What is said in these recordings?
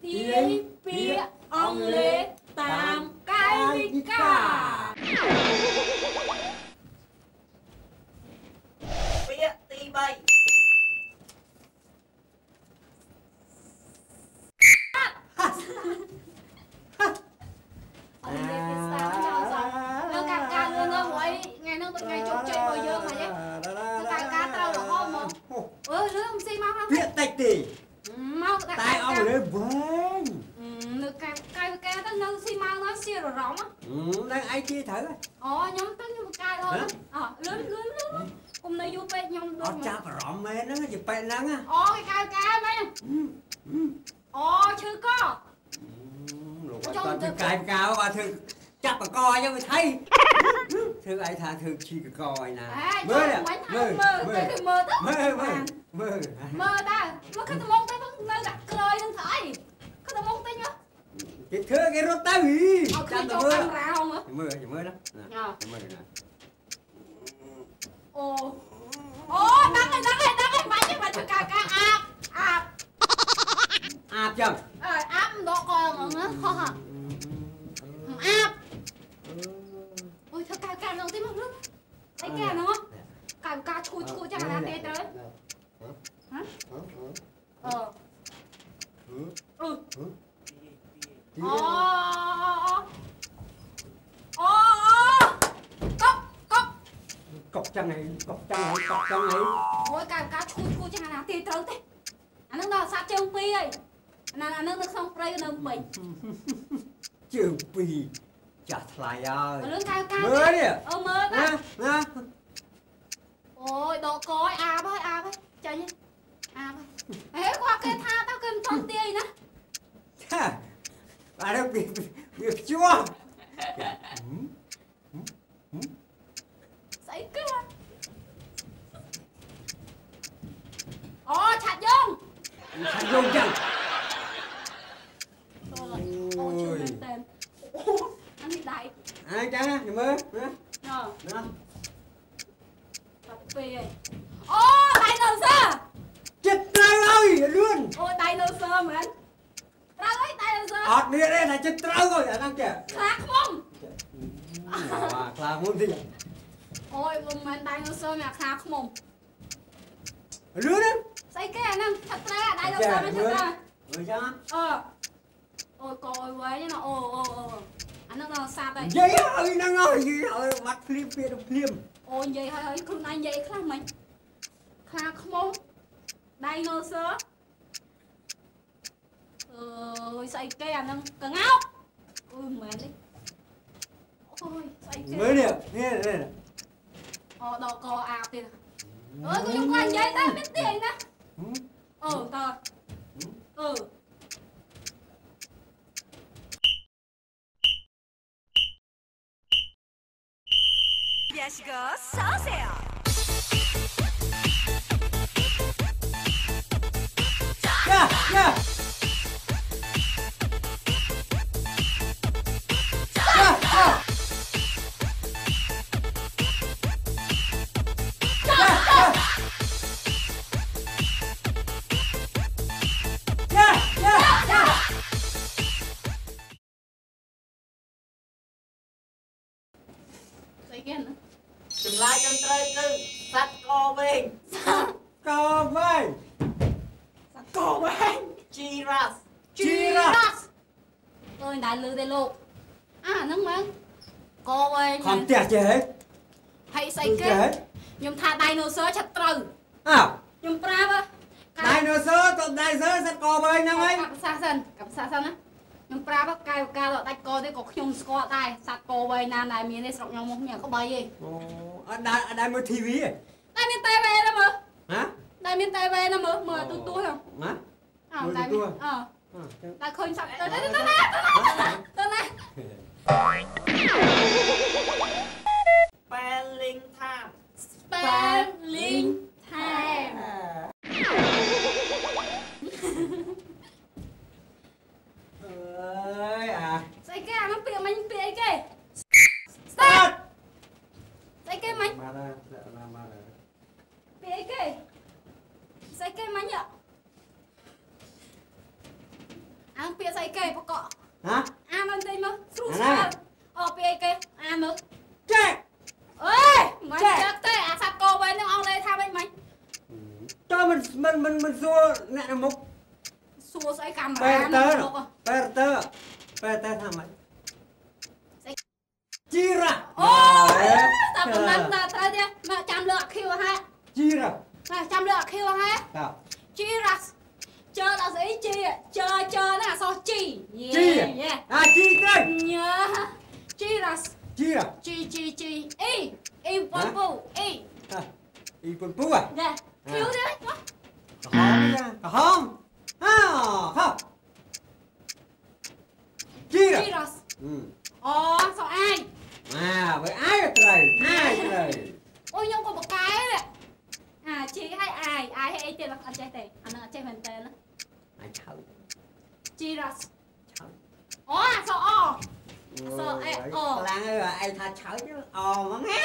ទាយពាក្យអង់គ្លេសតាមកាយវិការពាក្យទី3 អង់គ្លេសភាសាចូលសោះលើការលឿនហ្នឹងមួយថ្ងៃហ្នឹងទៅថ្ងៃជោគជ័យរបស់យើងហ្នឹងការត្រូវរហូតមកអើលឿនមិនស៊ីមកហ្នឹងពាក្យតិចទេមកតែអង់គ្លេសវែងនៅកាយវិការទៅនៅស៊ីមកហ្នឹងស៊ីររំហ្នឹងឯងជាត្រូវអូខ្ញុំទៅខ្ញុំកាយរហូតលឿនគុំនៅយូរពេកខ្ញុំអត់ចាប់អារម្មណ៍មែនហ្នឹងជាពេកហ្នឹងអូគេកាយវិការមែនអូឈឺកលោកអត់ទៅកាយវិការគាត់ធ្វើចាប់បកអញ្ចឹងវាថៃធ្វើឯងថាធ្វើជីកកឯណាមើលមើលទៅមើលទៅមើលដែរមកគាត់ទៅមកទៅនៅដាក់ក្រោយនឹងស្អីគាត់ទៅមកទិញគេធ្វើគេរត់ទៅចាប់ទៅមើលកាមេរ៉ាហងមើលណាមើលណាអូដឹងហើយបាច់ធ្វើការអាបចឹងអាបដកកហ្នឹងខុសអាបអូយធ្វើការនោះទីមកលឹកអីគេហ្នឹងការឈួចចឹងអាណាទេត្រូវហ៎កុកចឹងហើយកុកចឹងហើយអូយការឈួចចឹងអាណាទេត្រូវទេអាហ្នឹងដល់សាប់ជើង2ហើយអាហ្នឹងនៅក្នុងព្រៃនៅមិញជើង2ចាស់ថ្លៃហើយលឿនការមើលនេះមើលណាអូយដកកយអាបហើយចាញ់អាបហេគាត់គេថាទៅគេមិនទន់ទាយណាចាអានេះវាជាប់ស្អីគេអូឆាច់យងចឹងអូជួយមែនតើអានេះដៃចឹងណាមើលណាបាត់ពេកអូដៃណូស័រចិត្តត្រូវហើយលឿនអូដៃណូស័រមែនត្រូវហើយដៃណូស័រអត់មានទេតែចិត្តត្រូវហើយអាហ្នឹងចាខ្លាខ្មុំខ្លាខ្មុំទីអូយមិនមែនដៃណូស័រមានខ្លាខ្មុំលឿនស្អីគេអាហ្នឹងឆាត់ត្រូវដៃណូស័រមានឆាត់ត្រូវមើលចឹងអូយកយវែងណាអូអាហ្នឹងដល់សាប់ហើយនិយាយហើយហ្នឹងហើយបាត់ភ្លាមអូនិយាយហើយខ្លួនឯងនិយាយខ្លះមិនខ្លាខ្មុំដៃណូស័រអើយស្អីគេអាហ្នឹងកងោកអូយមិនមែនទេអូយស្អីគេមើលនេះអូដកកអាបទៀតអើយខ្ញុំគាត់និយាយតែមានទាញណាតើ 야시고 서세요. 야! ចម្លើយត្រឹមត្រូវគឺសត្វកវែងជីរ៉ាស់អើយដែរលឺទេលោកហ្នឹងមែនកវែងខំផ្ទះចេះហើយស្អីគេខ្ញុំថាដៃណូស័រឆាត់ត្រូវខ្ញុំប្រាប់ដៃណូស័រទៅដៃស័រសត្វកវែងហ្នឹងហើយកັບភាសាសិនណាខ្ញុំប្រាប់កាយវិការដាច់កទេក៏ខ្ញុំស្គាល់ដែរសត្វកវែងណាដែលមាននេះស្រុកខ្ញុំមកមានក្បីទេអូអត់ដែរមើល TV ទេតែមានតែវែណាមើលហ៎តែមានតែវែណាមើលទូហ្នឹងណាតែតែឃើញសត្វទៅណា Spelling time ស្អីគេអានោះពាក្យមិញពាក្យអីគេ Start ស្អីគេមិញមកដល់ពាក្យអីគេស្អីគេមិញអាអីគេបកកហ៎អាមិនទេមើលស្រួលស្រួលអូពីអីគេអាមើលចេះអេមិនចឹកទេអាសាប់កោវិញនឹងអង់គ្លេសថាវិញមិន cho mình xua nè mục សួរស្អីកាមេរ៉ាមុខ Peter thằng mày Chira អូតែប៉ុណ្ណឹងតែត្រូវទេមកចាំលើអខៀវហ่า Chira ចាំលើអខៀវហ่า Sao ជីរ៉ាស់ជើដល់ស្អីជីជើណាអសជី Chi à chi đây ញ៉ាជីរ៉ាស់ Chira ជីអីប៉ុនពូអី y con pu à ណែខៀវទេ hom à không Chira ជីរ៉ាស់ ừ អូសអអាយ à với ai rồi អូខ្ញុំក៏បកកែទេអាជីឲ្យអាយអីទៀតអត់ចេះទេអានឹងអត់ចេះមែនតើ ai chào ជីរ៉ាស់ chào អូអសអ Sao ai Lan ơi ai tha chào chứ mà nghe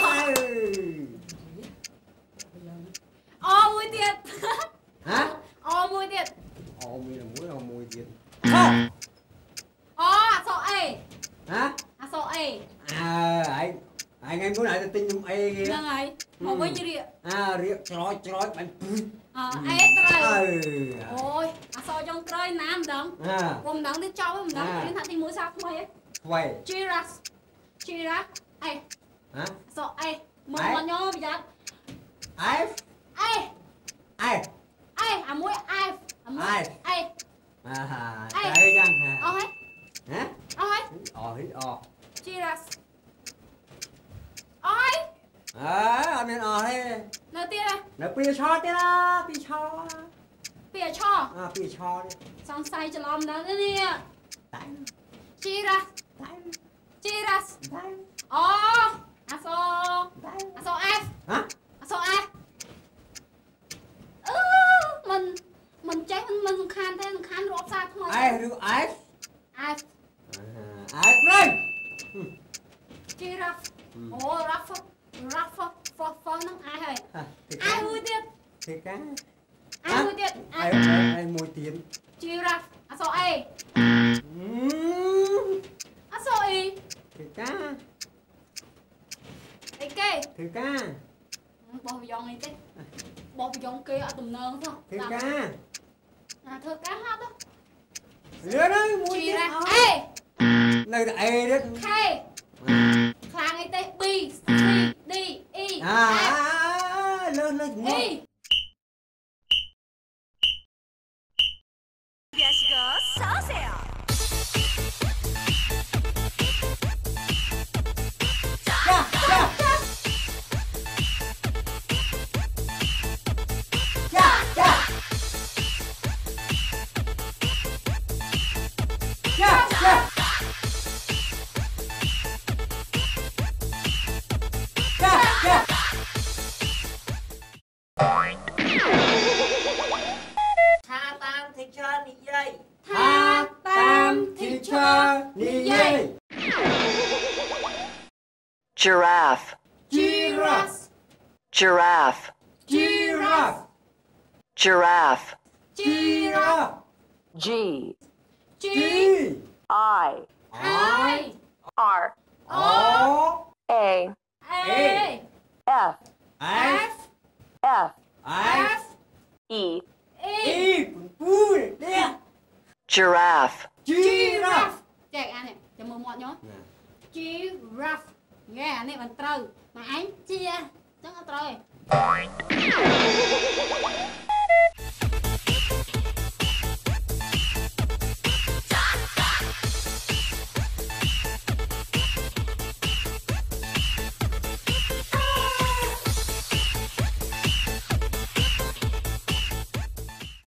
អូមួយទៀត hả អូមួយទៀត mùi là mùi gì អូអសអេ hả អសអេ ai nghe bữa nay tôi tin trong ai ហ្នឹ kia ងហើយមកវិញរៀក riết chói bạn អេត្រូវ ừ អូយអសចុងក្រោយណាមិនដឹង ពុំដឹងទេចប់មិនដឹងរៀនថាទី1សាថ្មីហ៎ quay Giraffe អេ hả អសអេមកមកញោមប្រយ័ត្ន ai អេ ai អេអាមួយអេអាមួយអេ trời chăng អស់ហើយ hả អស់ហើយ Giraffe អស់ហើយ anh nên thế នៅទៀតហ៎ nó pi cho thế đó pi cho ពីឆ pi cho đi សង្ស័យច្រឡំដល់នេះ tại Giraffe tại Giraffe tại អូអស អេ hả អសអេមិនចេះមិនសំខាន់ទេសំខាន់រាប់សារថ្មី ai rượu ai អេ ai đây Giraffe អូ Rafa ហ្នឹងអាយហើយ thì អាយមួយទៀត thì cá អាយមួយទៀតអាយ ai mùi tiền Giraffe អសអេអសអេ thì cá អីគេ thì cá បោះប្រយ៉ងអីទេបោះប្រយ៉ងគេអត់ទំនងទេ thì cá ធ្វើការហត់ទៅ lứa đấy mùi tiền Giraffe អេ nơi là ê đấy K ខ្លាំងអីទេ B C D E lên lên E 준비하시고 서세요. Tha tam thì cho đi dây ថាតាម teacher Yay. Giraffe, Giraffe giraffe, giraffe giraffe. giraffe G G I I R o A A F f F f E E e vui nè giraffe, giraffe ចែកអានេះចាំមើលមាត់ញោម Giraffe ngheអានេះមិនត្រូវមកអញជាចឹងអត់ត្រូវទេ